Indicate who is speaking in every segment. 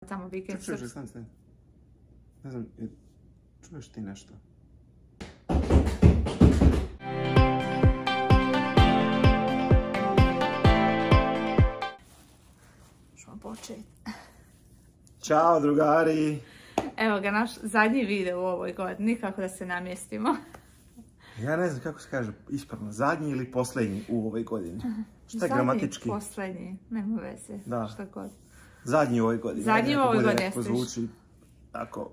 Speaker 1: Tamo vikend
Speaker 2: Čuješ, stani. Ne znam, čuješ ti nešto?
Speaker 1: Možemo početi.
Speaker 2: Ćao drugari!
Speaker 1: Evo ga, naš zadnji video u ovoj godini, kako da se namjestimo.
Speaker 2: Ja ne znam kako se kaže ispravno, zadnji ili posljednji u ovoj godini. Šta je
Speaker 1: Zadnji,
Speaker 2: gramatički?
Speaker 1: posljednji, nema veze,
Speaker 2: Da.
Speaker 1: šta god.
Speaker 2: Zadnji u ovoj godini.
Speaker 1: Zadnji u ovoj godini,
Speaker 2: Nekako
Speaker 1: jestiš.
Speaker 2: zvuči tako...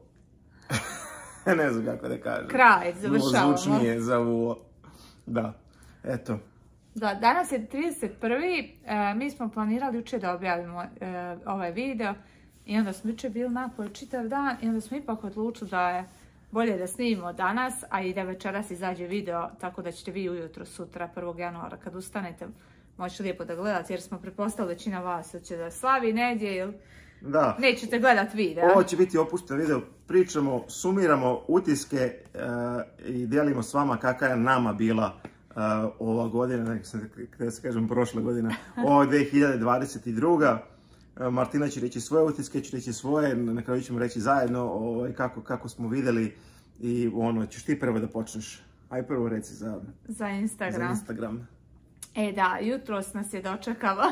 Speaker 2: ne znam kako da kažem.
Speaker 1: Kraj, završavamo.
Speaker 2: Zvučnije za ovo. Da, eto.
Speaker 1: Da, danas je 31. Mi smo planirali jučer da objavimo ovaj video i onda smo jučer bili napolju čitav dan i onda smo ipak odlučili da je bolje da snimimo danas, a i da večeras izađe video, tako da ćete vi ujutro sutra 1. januara kad ustanete moći lijepo da gledate, jer smo pretpostavili većina vas će da slavi nedje ili
Speaker 2: Da.
Speaker 1: nećete gledat video.
Speaker 2: Ovo će biti opušten video, pričamo, sumiramo utiske i dijelimo s vama kakva je nama bila ova godina, kada se kažem prošla godina, ovo je 2022. Martina će reći svoje utiske, ću reći svoje, na kraju ćemo reći zajedno kako smo vidjeli i ćeš ti prvo da počneš. Aj prvo reci
Speaker 1: Za Instagram.
Speaker 2: Za Instagram.
Speaker 1: Da, jutros nas je dočekalo.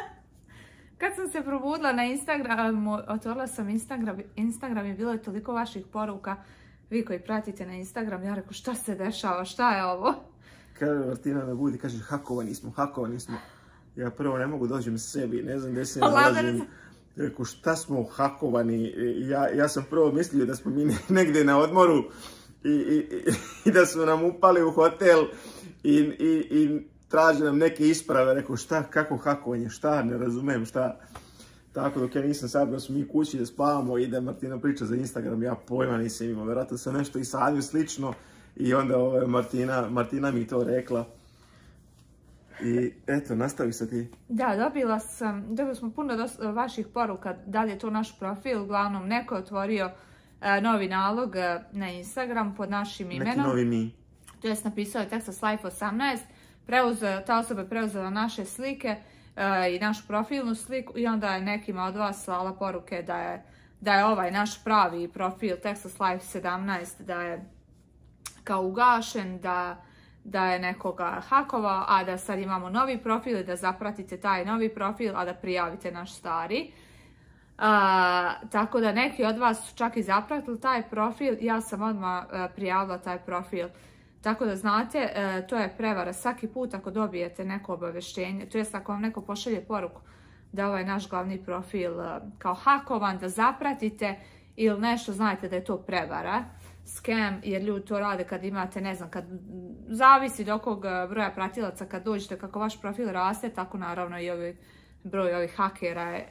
Speaker 1: Kad sam se probudila na Instagramu, otvorila sam Instagram i bilo je toliko vaših poruka. Vi koji pratite na Instagram, ja rekao šta se dešava, šta je ovo?
Speaker 2: Kaže Martina me budi, kaže hakovani smo. Ja prvo ne mogu dođem sebi, ne znam gdje se nalazim. Rekao šta smo hakovani, ja sam prvo mislio da smo mi negdje na odmoru i da su nam upali u hotel i traže nam neke isprave. Rekao šta, kako hakovanje, šta, ne razumijem šta. Tako dok ja nisam sad da smo mi kući da spavamo i da Martina priča za Instagram, ja pojma nisam imao, vjerojatno sam nešto i sanju slično i onda Martina mi to rekla. I eto, nastavi se ti. Da,
Speaker 1: dobili smo puno vaših poruka, da li je to naš profil, uglavnom neko je otvorio novi nalog na Instagram pod našim imenom.
Speaker 2: Neki novi mi.
Speaker 1: To jest napisao je Texas Life 18, ta osoba je preuzela naše slike i našu profilnu sliku i onda je nekima od vas slala poruke da je ovaj naš pravi profil Texas Life 17, da je kao ugašen, da je nekoga hakovao, a da sad imamo novi profil i da zapratite taj novi profil, a da prijavite naš stari. Tako da neki od vas su čak i zapratili taj profil, ja sam odmah prijavila taj profil. Tako da znate, to je prevara. Svaki put ako dobijete neko obavještenje, to jest ako vam neko pošalje poruku da ovaj naš glavni profil kao hakovan, da zapratite ili nešto, znajte da je to prevara. Scam, jer ljudi to rade kad imate, ne znam, kad zavisi do kog broja pratilaca kad dođete, kako vaš profil raste, tako naravno i broj ovih hakera je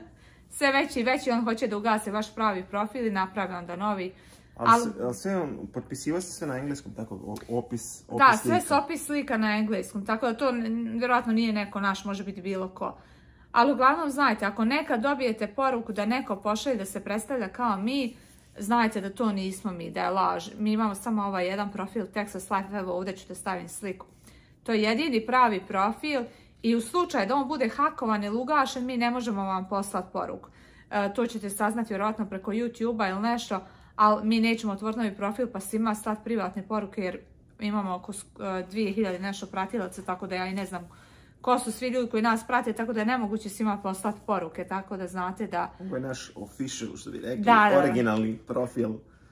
Speaker 1: sve veći i veći, on hoće da ugase vaš pravi profil i napravi onda novi.
Speaker 2: Ali sve, potpisivao se sve na engleskom, tako, opis
Speaker 1: da,
Speaker 2: slika.
Speaker 1: sve su opis slika na engleskom, tako da to vjerojatno nije neko naš, može biti bilo ko. Ali uglavnom znajte, ako nekad dobijete poruku da neko pošalje da se predstavlja kao mi, znajte da to nismo mi, da je laž. Mi imamo samo ovaj jedan profil Texas Life, evo ovdje ću te staviti sliku. To je jedini pravi profil i u slučaju da on bude hakovan ili ugašen, mi ne možemo vam poslati poruku. To ćete saznati vjerojatno preko YouTube-a ili nešto, ali mi nećemo otvoriti novi profil pa svima slati privatne poruke jer imamo oko 2000 nešto pratilaca, tako da ja i ne znam ko su svi ljudi koji nas prate, tako da je nemoguće svima poslati poruke, tako da znate da...
Speaker 2: Ovo je naš official, što bi rekli,
Speaker 1: da.
Speaker 2: Originalni profil.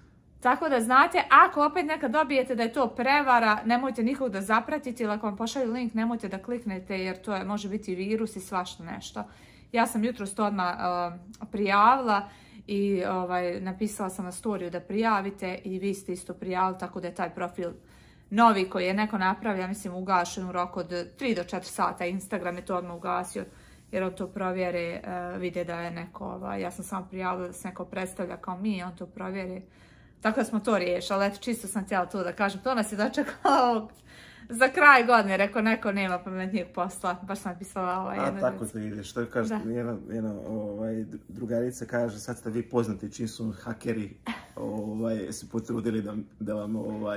Speaker 1: Tako da znate, ako opet nekad dobijete da je to prevara, nemojte nikog da zapratite ili ako vam pošalju link, nemojte da kliknete jer to može biti virus i svašta nešto. Ja sam jutros to odmah prijavila i napisala sam na storiju da prijavite i vi ste isto prijavili, tako da je taj profil novi koji je neko napravio, ja mislim ugašen u roku od 3 do 4 sata. Instagram je to odmah ugasio jer on to provjeri, vide da je neko, ja sam samo prijavila da se neko predstavlja kao mi, on to provjeri. Tako da smo to riješili, ali eto čisto sam htjela to da kažem, to nas je dočekalo za kraj godine, rekao neko nema pametnijeg posla, baš sam napisala jedno.
Speaker 2: A tako to ide, što kaže, jedna drugarica kaže, sad ste vi poznati čim su hakeri se potrudili da vam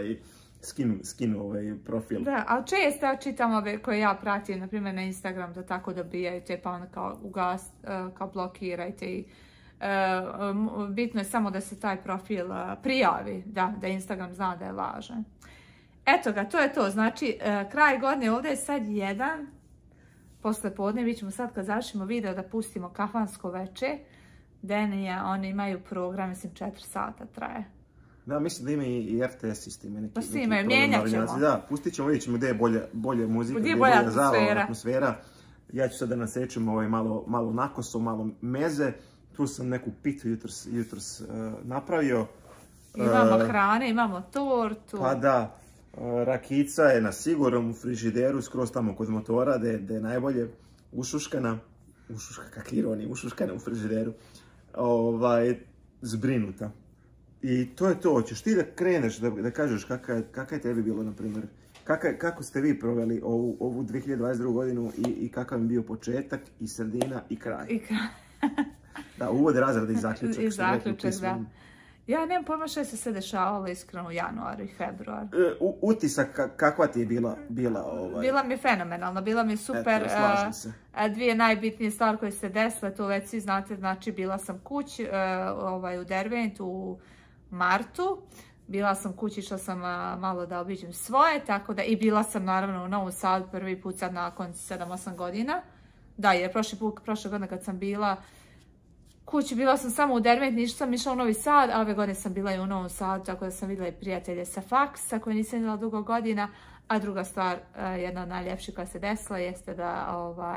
Speaker 2: skinu profil.
Speaker 1: Da, ali često ja čitam ove koje ja pratim, na primjer na Instagram, da tako dobijaju te pa onda kao blokirajte i bitno je samo da se taj profil prijavi, da Instagram zna da je lažan. Eto ga, to je to. Znači, kraj godine, ovdje je sad 1, posle podne, mi ćemo sad kad završimo video da pustimo kafansko veče. Denija, oni imaju program, mislim 4 sata traje.
Speaker 2: Da, mislim da ima i RTS isto ima neki.
Speaker 1: Pa svi imaju, mijenjat ćemo.
Speaker 2: Da, pustit ćemo, vidjet ćemo gdje je bolje muzika,
Speaker 1: gdje je bolja
Speaker 2: atmosfera. Ja ću sad da nasečem malo nakoso, malo meze. Tu sam neku pitu jutros napravio.
Speaker 1: Imamo hrane, imamo tortu.
Speaker 2: Pa da, rakica je na sigurnom u frižideru, skroz tamo kod motora, da je najbolje ušuškana. Kak ironija, ušuškana u frižideru. Zbrinuta. I to je to. Hoćeš ti da kreneš, da kažeš kakav je tebi bilo, na primjer, kako ste vi proveli ovu 2022. godinu i kakav je bio početak i sredina i kraj? Da, uvod, razrada i zaključak.
Speaker 1: I zaključak, da. Ja nemam pojma što se sve dešavalo iskreno u januaru i februaru.
Speaker 2: Utisak kakva ti je bila?
Speaker 1: Bila mi je fenomenalna, bila mi je super.
Speaker 2: Eto, slažem se.
Speaker 1: Dvije najbitnije stvari koje se desile, to već svi znate, znači bila sam kući u Derventu u martu. Bila sam kući, išla sam malo da obiđem svoje, tako da i bila sam naravno u Novom Sadu prvi put sad nakon 7-8 godina. Da, jer prošle godine kad sam bila kući, bila sam samo u Derventu, nisam išla u Novi Sad, a ove godine sam bila i u Novom Sadu, tako da sam vidjela i prijatelje sa faksa koje nisam vidjela dugo godina. A druga stvar, jedna od najljepših koja se desila, jeste da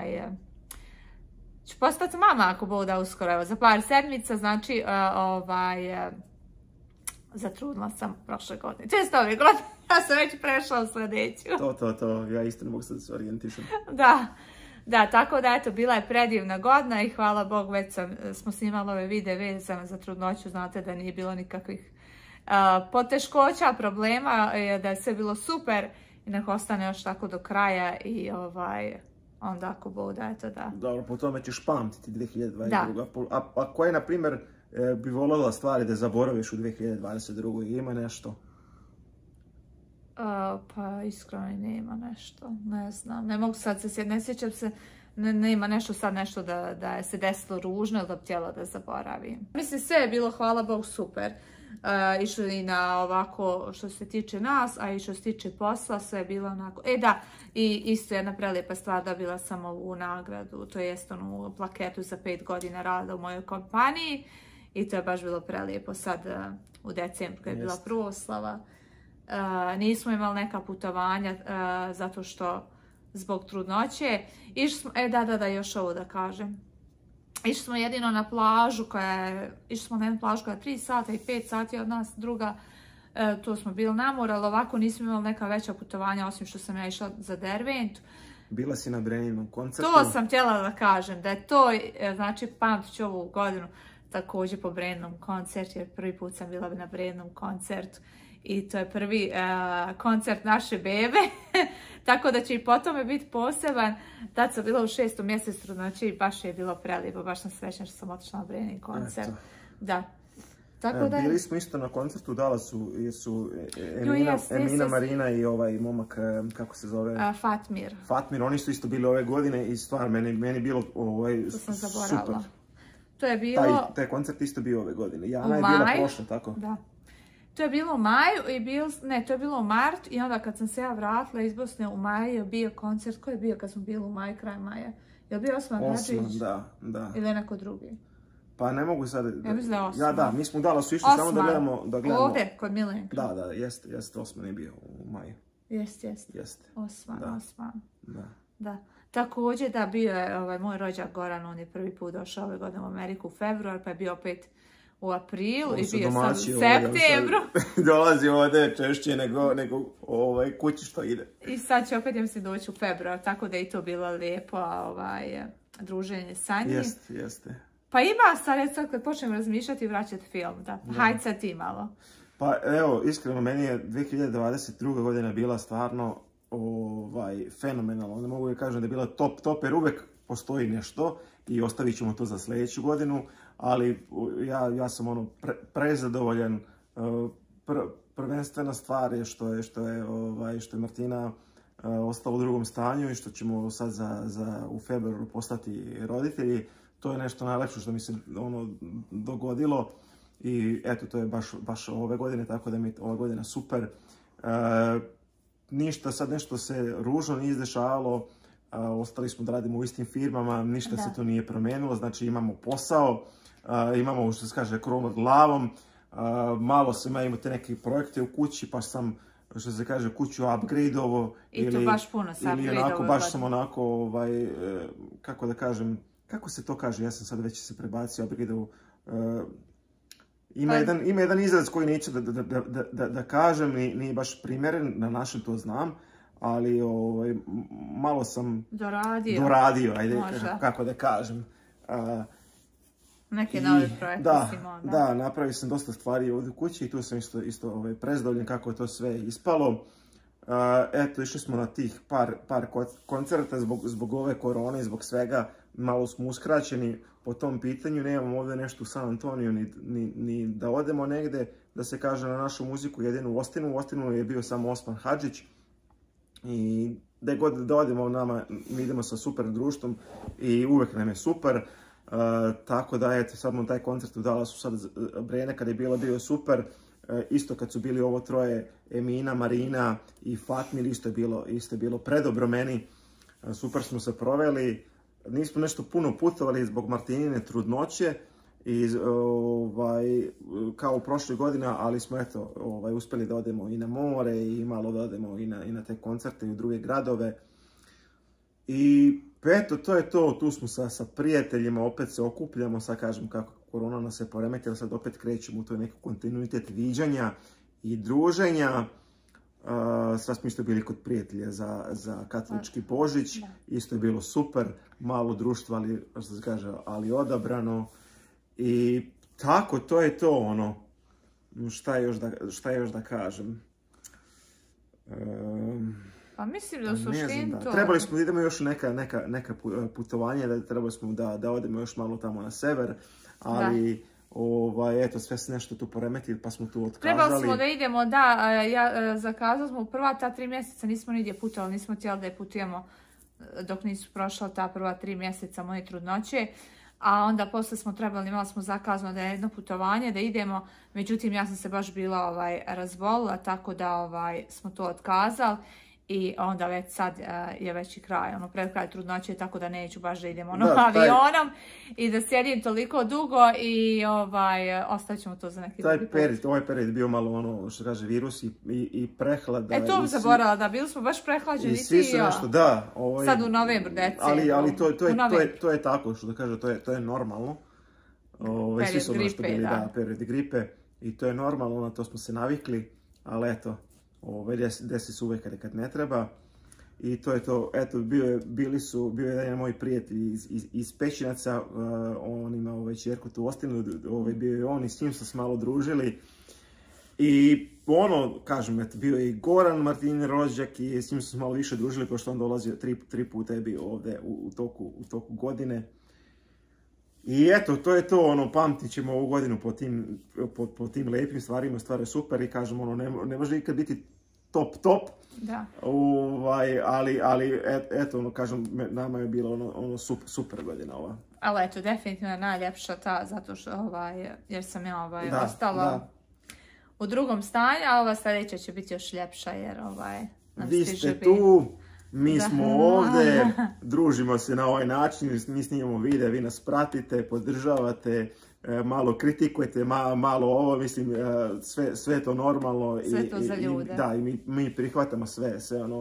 Speaker 1: ću postati mama ako Bog da uskoro, evo, za par sedmica, znači zatrudila sam prošle godine. Često ove godine, ja sam već prešla u sljedeću.
Speaker 2: To, ja isto ne mogu sad da se orijentišem.
Speaker 1: Da, tako da eto, bila je predivna godina i hvala Bogu, već smo snimali ove videe vezane za trudnoću, znate da nije bilo nikakvih poteškoća, problema, da je sve bilo super i nek ostane još tako do kraja i onda ako Bog da, eto da.
Speaker 2: Dobro, po tome ćeš pamtiti 2022. A koje, na primjer, bi voljela stvari da zaboraviš u 2022. Ima nešto?
Speaker 1: Pa iskreno nema nešto, ne znam, ne mogu sad se sjetiti, ne sjećam se, nema nešto sad nešto da je se desilo ružno ili da bi htjela da zaboravim. Mislim, sve je bilo, hvala Bogu, super. Išlo i na ovako što se tiče nas, a i što se tiče posla, sve je bilo onako. Da, i isto jedna prelijepa stvar, dobila sam ovu nagradu, to jest onu plaketu za 5 godina rada u mojoj kompaniji i to je baš bilo prelijepo sad u decembru kad je bila proslava. Nismo imali neka putovanja zato što zbog trudnoće. Išli smo, još ovo da kažem. Išli smo jedino na plažu išli smo na jednu plažu koja je 3 sata i 5 sati od nas, druga, to smo bili na moru, ali ovako nismo imali neka veća putovanja, osim što sam ja išla za Derventu.
Speaker 2: Bila si na Breninom koncertu?
Speaker 1: To sam htjela da kažem, da je to, znači pamtit ću ovu godinu također po Breninom koncertu, jer prvi put sam bila na Breninom koncertu. I to je prvi koncert naše bebe, tako da će i po tome biti poseban. Tad sam bila u 6. mjesecu, znači baš je bilo prelijepo, baš sam srećna što sam otišla na Brenin koncert. Da. Tako da...
Speaker 2: Bili smo isto na koncertu u Dallasu, su Emina, Marina i ovaj momak, kako se zove? Fatmir, oni su isto bili ove godine i stvar, meni bilo
Speaker 1: to sam zaboravila. Super. To je bilo...
Speaker 2: Taj koncert isto bio ove godine. Jana je bila prošla, tako?
Speaker 1: Da. To je bilo u maju to je bilo u martu i onda kad sam se ja vratila iz Bosne u maju je bio koncert. Ko je bio kad smo bili u maju, kraj maja? Je li bio Osman Hadžić?
Speaker 2: Da.
Speaker 1: Ili je neko drugi?
Speaker 2: Pa ne mogu sad...
Speaker 1: Ja mislim da je Osman.
Speaker 2: Da, mi smo u Dallasu išli samo da gledamo...
Speaker 1: Ovdje, kod Milenka.
Speaker 2: Da, jeste, Osman je bio u maju.
Speaker 1: Jeste. Osman. Da.
Speaker 2: Također
Speaker 1: da, bio je moj rođak Goran, on je prvi put došao ove godine u Ameriku u februar, pa je bio opet u aprilu i bio sad u septembru.
Speaker 2: Dolazi ovdje češće nego kući što ide.
Speaker 1: I sad će opet, ja mislim, doći u februar, tako da je i to bilo lijepo druženje sa njim.
Speaker 2: Jeste.
Speaker 1: Pa ima sad kad počnem razmišljati i vraćati film, da. Hajde sad ti malo.
Speaker 2: Pa evo, iskreno, meni je 2022. godina bila stvarno fenomenalno. Ne mogu da kažem da je bila top, jer uvek postoji nešto i ostavit ćemo to za sljedeću godinu. Ali ja sam prezadovoljan. Prvenstvena stvar je što je Martina ostala u drugom stanju i što ćemo sad u februaru postati roditelji. to je nešto najlepše što mi se dogodilo. I eto, to je baš ove godine, tako da mi je ova godina super. Ništa sad nešto se ružno nije izdešavalo, ostali smo da radimo u istim firmama, ništa se to nije promijenilo, znači imamo posao, imamo, što se kaže, krov nad glavom, malo sam imao te neke projekte u kući, pa sam, što se kaže, kuću upgrade-ovo.
Speaker 1: I to baš puno se upgrade-ovo.
Speaker 2: Ili onako, baš sam onako, kako da kažem, kako se to kaže, ja sam sad već se prebacio upgrade-ovo. Ima jedan izraz koji neću da kažem, nije baš primjeren, na našem to znam, ali malo sam doradio, ajde, kako da kažem.
Speaker 1: Neke nove projekte si imao.
Speaker 2: Da, napravio sam dosta stvari ovdje u kući i tu sam isto prezadovoljan kako je to sve ispalo. Eto, išli smo na tih par koncerta zbog ove korone, zbog svega, malo smo uskraćeni po tom pitanju, nemamo ovdje nešto u San Antoniju ni da odemo negdje, da se kaže na našu muziku, jedino u Austinu. U Austinu je bio samo Osman Hadžić i da god da odemo mi idemo sa super društvom i uvijek nam je super. Tako da, eto, sad imam taj koncert u Dallasu, sad Brene kad je bio super, isto kad su bili ovo troje, Emina, Marina i Fatmir, isto je bilo predobro meni, super smo se proveli, nismo nešto puno putovali zbog Martinine trudnoće, kao prošle godine, ali smo eto, uspjeli da odemo i na more i malo da odemo i na te koncerte i u druge gradove. I eto, to je to, tu smo sa prijateljima, opet se okupljamo, sad kažem kako korona nas se poremetila, sad opet krećemo u to neki kontinuitet viđanja i druženja. Sad smo isto bili kod prijatelja za katolički Božić, isto je bilo super, malo društva, ali odabrano. I tako, to je to, šta još da kažem.
Speaker 1: Pa mislim da u suštini to...
Speaker 2: Trebali smo da idemo još neka putovanja, trebali smo da odemo još malo tamo na sever, ali eto, sve se nešto tu poremeti, pa smo tu otkazali.
Speaker 1: Trebali smo da idemo, zakazali smo u prva ta 3 mjeseca, nismo nigdje putovali, nismo htjeli da je putujemo dok nisu prošla ta prva 3 mjeseca moje trudnoće. A onda posle smo trebali, imali smo zakazano da je jedno putovanje, da idemo, međutim ja sam se baš bila razbolila, tako da smo to otkazali. I onda već sad je već i kraj, pred kraj trudnoće, tako da neću baš da idemo avionom i da sjedim toliko dugo i ostavit ćemo to za neki drugi put.
Speaker 2: Ovaj period je bio malo što kaže virus i prehlada.
Speaker 1: To bi zaboravila, da bili smo baš prehlađeni
Speaker 2: i svi su nešto, da.
Speaker 1: Sad u novembru, decembru.
Speaker 2: Ali to je tako, što da kaže, to je normalno. Svi su nešto bili, period gripe i to je normalno, na to smo se navikli, ali eto. Desi se uvijek kad ne treba. I to je to. Eto, bio je jedan moj prijatelj iz Pećinaca, on ima čerku tu u Ostinu, bio je on i s njim smo se malo družili. I kažem, eto, bio je i Goran Martin rođak i s njim smo se malo više družili, pošto on dolazio 3 puta je bio ovdje u toku godine. I eto, to je to, pamtit ćemo ovu godinu po tim lijepim stvarima, stvari je super i kažem, ne može nikad biti top.
Speaker 1: Da.
Speaker 2: Ali eto, kažem, nama je bilo super godina ova.
Speaker 1: Ali eto, definitivno je najljepša ta, zato što, jer sam ja ostala u drugom stanju, a ova sljedeća će biti još ljepša, jer nam
Speaker 2: vi ste tu. Mi smo ovdje, družimo se na ovaj način, mi snimamo videa, vi nas pratite, podržavate, malo kritikujete, malo ovo, mislim, sve to normalno.
Speaker 1: Sve to za ljude.
Speaker 2: Da, i mi prihvatamo sve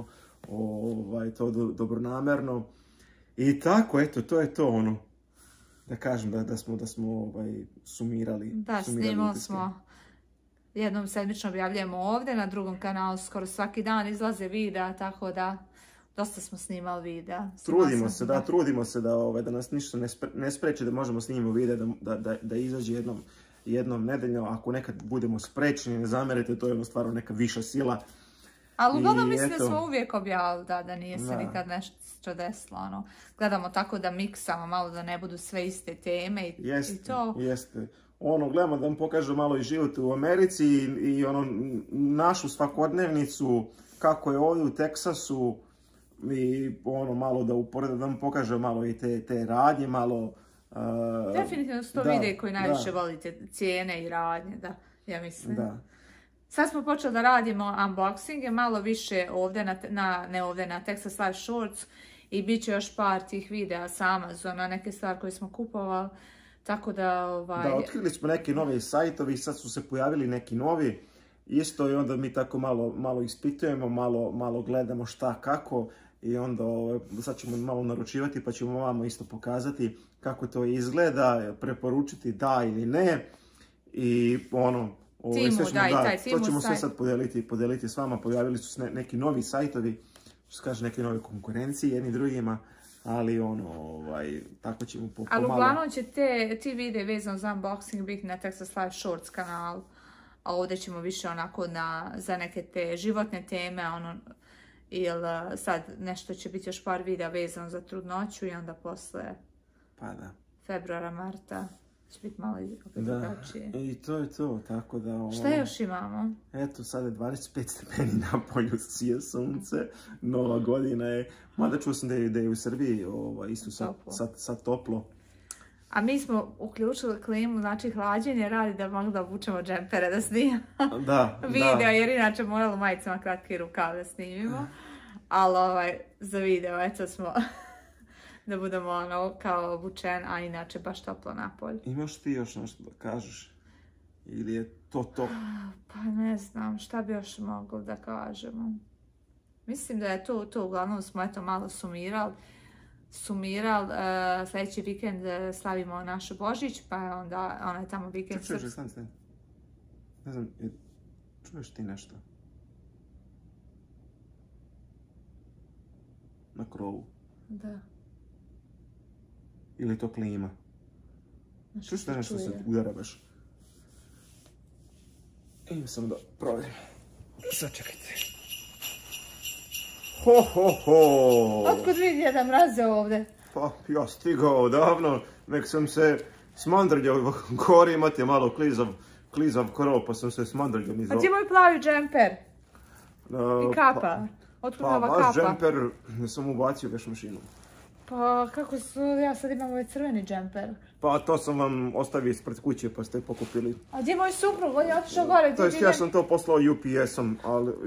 Speaker 2: to dobronamerno. I tako, eto, to je to, da kažem, da smo sumirali.
Speaker 1: Da, snimali smo. Jednom sedmično objavljujemo ovdje, na drugom kanalu skoro svaki dan izlaze videa, tako da dosta smo snimali videa.
Speaker 2: Trudimo se da nas ništa ne spreči da možemo snimati videa, da izađe jednom nedeljno. Ako nekad budemo sprečni, ne zamerite, to je stvarno neka viša sila.
Speaker 1: Ali uglavnom mislim da smo uvijek objavili da nije se nikad nešto desilo. Gledamo tako da miksamo malo, da ne budu sve iste teme i to.
Speaker 2: Jeste. Gledamo da vam pokažu malo i život u Americi i našu svakodnevnicu, kako je ovdje u Teksasu i malo da vam pokaže malo i te radnje, malo
Speaker 1: Definitivno su to videi koji najviše volite, cijene i radnje, da, ja mislim.
Speaker 2: Da.
Speaker 1: Sad smo počeli da radimo unboxinge, malo više ovdje, ne ovdje, na Texas Life Shorts i bit će još par tih videa sa Amazona, neke stvari koje smo kupovali, tako da...
Speaker 2: Da, otkrili smo neki novi sajtovi, sad su se pojavili neki novi, isto i onda mi tako malo ispitujemo, malo gledamo šta, kako i onda sad ćemo malo naručivati pa ćemo vama isto pokazati kako to izgleda, preporučiti da ili ne i to ćemo sve sad podijeliti s vama. Pojavili su se neki novi sajtovi, što se kaže neke nove konkurencije jedni drugima, ali tako ćemo pomalo.
Speaker 1: Ali uglavnom će ti videi vezano za unboxing biti na Texas Life Shorts kanalu, a ovdje ćemo više onako za neke te životne teme, ili sad nešto će biti još par videa vezano za trudnoću i onda posle februara, marta će biti malo drugačije.
Speaker 2: I to je to, tako da...
Speaker 1: Šta još imamo?
Speaker 2: Eto, sada je 25 stepeni na polju, sije sunce, nova godina je, mada čuo sam da je u Srbiji isto sad toplo.
Speaker 1: A mi smo uključili klimu, znači hlađenje radi da mogu da obučemo džempere da snimamo video, jer inače morali u majicama kratki rukav da snimimo. Ali za video, eto smo, da budemo kao obučen, a inače baš toplo napolje.
Speaker 2: Imaš ti još nešto da kažeš? Ili je to?
Speaker 1: Pa ne znam, šta bi još mogli da kažemo. Mislim da je to uglavnom smo eto malo sumirali. Sljedeći vikend slavimo naš Božić, pa je onda onaj tamo vikend...
Speaker 2: Stani. Ne znam, čuješ ti nešto? Na krovu.
Speaker 1: Da.
Speaker 2: Ili to klima? Čuješ da nešto se udara baš? Idem samo da provjerim. Sačekajte.
Speaker 1: Otkud vidi Djeda Mraze ovdje?
Speaker 2: Pa ja stigao odavno, nek sam se smandrljao, gori imate malo klizav krov, pa sam se smandrljao
Speaker 1: A ti moj plavi džemper? I kapa? Otkud ova kapa?
Speaker 2: Pa vaš džemper sam ubacio veš mašinu.
Speaker 1: Pa kako ja sad imam ovaj crveni džemper?
Speaker 2: Pa to sam vam ostavio ispred kuće pa ste pokupili.
Speaker 1: A gdje je moj suprug? On je otišao gore.
Speaker 2: To jest ja sam to poslao UPS-om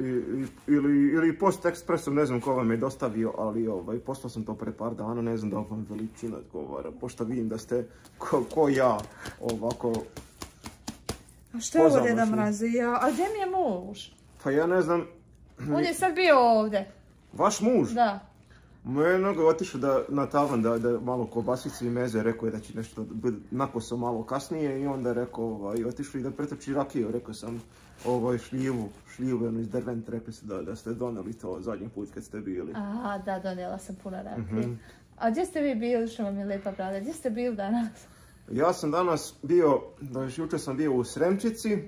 Speaker 2: ili Post Expressom, ne znam ko vam je dostavio, ali poslao sam to pre par dana, ne znam da vam veličina odgovara, pošto vidim da ste ko ja ovako...
Speaker 1: A što je ovo Djeda Mraze? A gdje mi je muž?
Speaker 2: Pa ja ne znam...
Speaker 1: On je sad bio ovdje.
Speaker 2: Vaš muž?
Speaker 1: Da.
Speaker 2: Moj je otišao na tavan da malo kobasice i meze, rekao je da će nešto nakoso malo kasnije i onda je rekao i otišao i da pretrči rakiju, rekao sam šljivu iz Dervent, rekli ste da ste doneli to zadnji put kad ste bili.
Speaker 1: Aha, da, donijela sam puno rakije. A gdje ste vi bili, što vam je lijepa brada, gdje ste bili danas?
Speaker 2: Ja sam danas bio, jučer sam bio u Sremčici,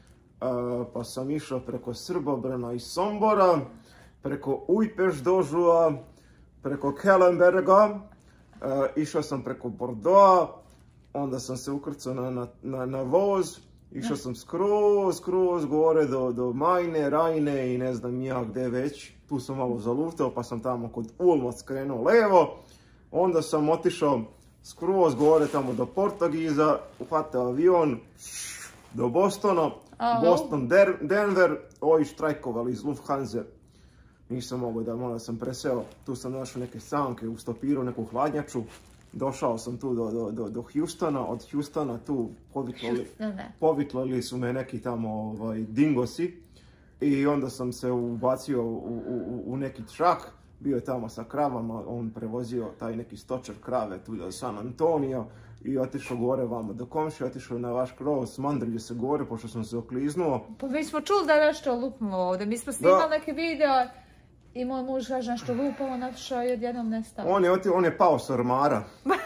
Speaker 2: pa sam išao preko Srbobrana i Sombora, preko Ujpeš-Dožua, preko Kellenberga, išao sam preko Bordeauxa, onda sam se ukrcao na voz, išao sam skroz gore do Majne, Rajne i ne znam ja gdje već. Tu sam malo zalutao pa sam tamo kod Ulma skrenuo levo, onda sam otišao skroz gore tamo do Portugiza, uhvatio avion do Bostona, Boston, Denver, ovi štrajkovali iz Lufthansa. Nisam mogao da sam preseo, tu sam našao neke sanke u stopiru, neku hladnjaču. Došao sam tu do Houstona, od Houstona tu povitlali su me neki tamo dingosi. I onda sam se ubacio u neki trak, bio je tamo sa kravama, on prevozio taj neki stočar krave tu do San Antonio. I otišao gore vamo do komšije, otišao na vaš krov, smandrljio se gore pošto sam se okliznuo.
Speaker 1: Pa mi smo čuli da je nešto lupnulo ovdje, mi smo snimali neke video. I moj muž kaže nešto lupa, on otišao i odjednom nestao.
Speaker 2: On je pao s ormara.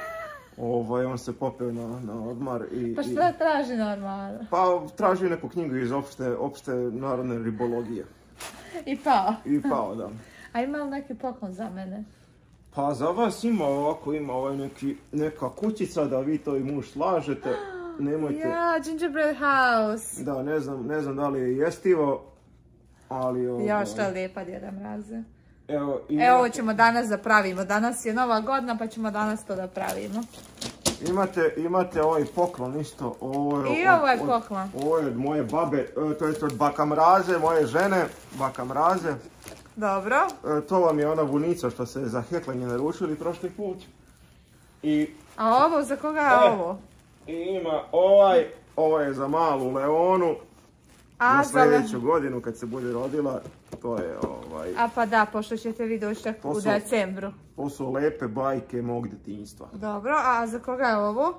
Speaker 2: On se popeo na ormar i...
Speaker 1: Pa šta traži na ormaru?
Speaker 2: Pa traži neku knjigu iz opšte narodne ribologije.
Speaker 1: I pao?
Speaker 2: I pao, da.
Speaker 1: A ima li neki poklon za mene?
Speaker 2: Pa za vas ima neka kućica da vi to i muž slažete. Nemojte...
Speaker 1: Ja, gingerbread house.
Speaker 2: Da, ne znam da li je jestivo.
Speaker 1: Ja, što je lijepa Djeda Mraze.
Speaker 2: Evo,
Speaker 1: ovo ćemo danas da pravimo. Danas je Nova godina pa ćemo danas to da pravimo.
Speaker 2: Imate ovaj poklon isto.
Speaker 1: Ovo je poklon.
Speaker 2: Ovo je od moje babe, to je od baka Mraze, moje žene, baka Mraze.
Speaker 1: Dobro.
Speaker 2: To vam je ona vunica što se za heklanje naručili prošli put.
Speaker 1: A ovo, za koga je ovo?
Speaker 2: I ima ovo je za malu Leonu. Za sljedeću godinu kad se bude rodila, to je
Speaker 1: A pa da, pošto ćete vi doći tako u decembru.
Speaker 2: To su lepe bajke mog djetinjstva.
Speaker 1: Dobro, a za koga je ovo?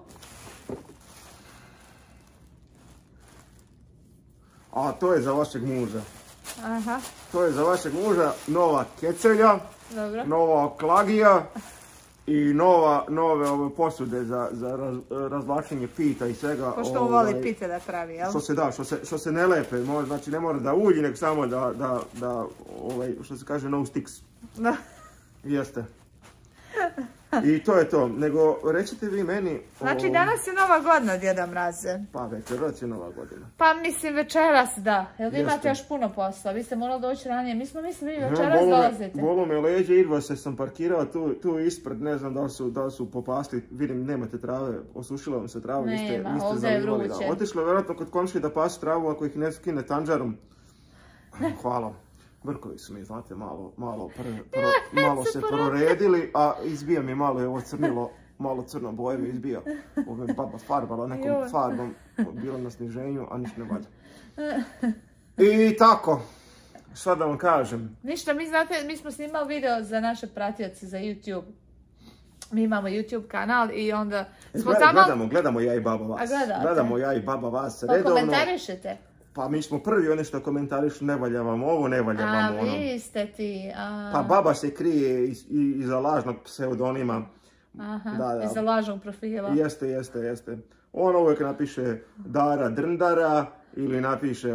Speaker 2: A to je za vašeg muža.
Speaker 1: Aha.
Speaker 2: To je za vašeg muža nova kecelja, nova klagija i nove posude za razvlačenje pita i svega.
Speaker 1: Pošto on voli pite da pravi, jel?
Speaker 2: Što se ne lepe, znači ne mora da ulji, nego samo da što se kaže no sticks.
Speaker 1: Da.
Speaker 2: Jeste. I to je to, nego recite vi meni...
Speaker 1: Znači danas je Nova godina, Djeda Mraze.
Speaker 2: Pa večeras je Nova godina.
Speaker 1: Pa mislim večeras da, jer vi imate još puno posla, vi ste morali doći ranije, mi smo mislili večeras dolazite.
Speaker 2: Bolo me leđe, idva se sam parkirao tu ispred, ne znam da li su popasli, vidim nemate trave, osušila vam se trava, niste zalivali. Otišlo je vjerojatno kod komšije da pasu travu ako ih ne skine tanđarom. Hvala. Brkovi su mi, znate, malo se proredili, a izbija mi malo je ovo crnilo, malo crno boje mi izbija. Ovo je baba farbala nekom farbom, bilo na sniženju, a ništa ne valja. I tako, šta da vam kažem?
Speaker 1: Ništa, mi smo snimali video za naše pratioce za YouTube. Mi imamo YouTube kanal i onda smo tamo...
Speaker 2: Gledamo ja i baba vas. Gledamo ja i baba vas redovno.
Speaker 1: Pa komentarišete?
Speaker 2: Pa mi smo prvi oni što komentarišu, ne valja vam ovo, ne valja vam ono.
Speaker 1: A vi ste ti...
Speaker 2: Pa baba se krije iza lažnog pseudonima.
Speaker 1: Aha, iza lažnog profila.
Speaker 2: Jeste. On uvijek napiše Dara Drndara ili napiše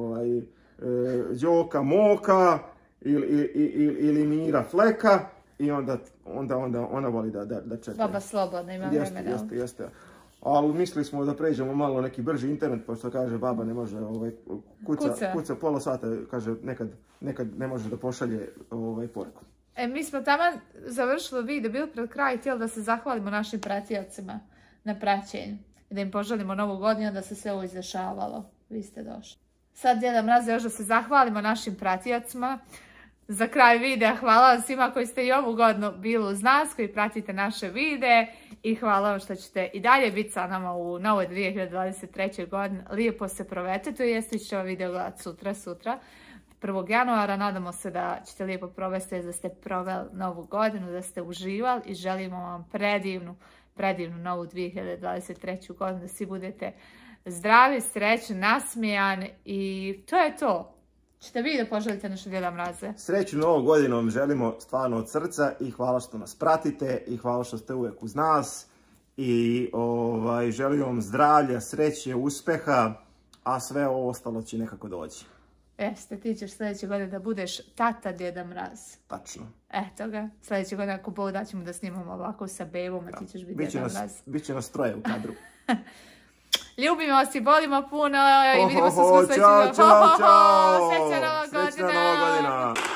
Speaker 2: Đoka Moka ili Mira Fleka i onda ona voli da čeka.
Speaker 1: Baba slobodna, ima vremena.
Speaker 2: Jeste. Ali mislili smo da pređemo malo neki brži internet, pošto kaže baba ne može, kuca pola sata, kaže nekad ne može da pošalje poruku.
Speaker 1: Mi smo taman završili video, bili pred kraj, htjeli da se zahvalimo našim pratiocima na praćenju. I da im poželimo Novu godinu, da se sve ovo izdešavalo. Vi ste došli. Sad Djeda Mraze još da se zahvalimo našim pratiocima. Za kraj videa hvala vam svima koji ste i ovu godinu bili uz nas, koji pratite naše videe i hvala vam što ćete i dalje biti sa nama u novoj 2023. godini. Lijepo se provedete, to jeste ćete ovaj video gledati sutra, 1. januara. Nadamo se da ćete lijepo provesti, da ste proveli novu godinu, da ste uživali i želimo vam predivnu novu 2023. godinu, da svi budete zdravi, srećni, nasmijani i to je to. Ćete vi da poželite naše Djeda Mraze?
Speaker 2: Sreću Novu godinu vam želimo stvarno od srca i hvala što nas pratite i hvala što ste uvijek uz nas i želim vam zdravlja, sreće, uspeha, a sve ovo ostalo će nekako doći.
Speaker 1: Jeste, ti ćeš sljedeće godine da budeš tata Djeda Mraz.
Speaker 2: Tačno.
Speaker 1: Eto ga, sljedeće godine ako Bog da ćemo da snimamo ovako sa bebom, a ti ćeš biti Djeda Mraz.
Speaker 2: Biće nas troje u kadru.
Speaker 1: Ljubimo vas i volimo puno i vidimo se u sljedećem.
Speaker 2: Ćao!
Speaker 1: Srećna Nova godina!